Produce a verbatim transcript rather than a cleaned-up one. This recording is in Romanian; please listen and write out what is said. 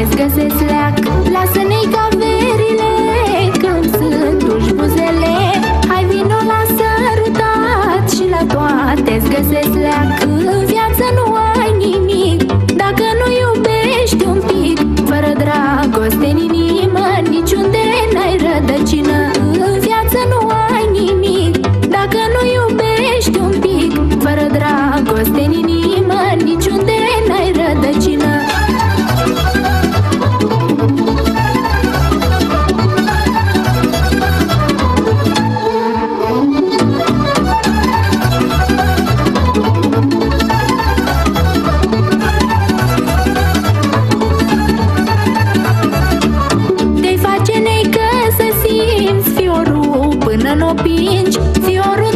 îți găsesc leac. Lasă-ne-i caverile când sunt duși buzele. Hai vino la sărutat și la toate îți găsesc leac. În viață nu ai nimic dacă nu iubești un pic. Fără dragoste în inimă niciunde n-ai rădăcină. În viață nu ai nimic dacă nu iubești un pic. Fără dragoste în inimă niciunde n-ai rădăcină. Te-ai face nei că să simți fiorul până n-o pingi. Fiorul